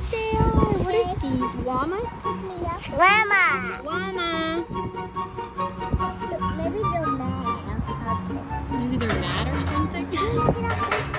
they are. What is these? Llamas? Llama. Llama. Maybe they're mad. Maybe they're mad or something.